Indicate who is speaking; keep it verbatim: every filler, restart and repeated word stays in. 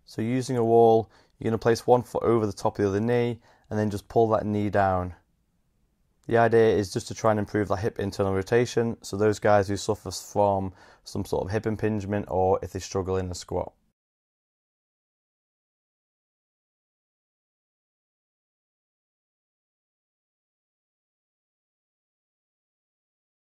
Speaker 1: So using a wall, you're going to place one foot over the top of the other knee and then just pull that knee down. The idea is just to try and improve that hip internal rotation, so those guys who suffer from some sort of hip impingement or if they struggle in a squat.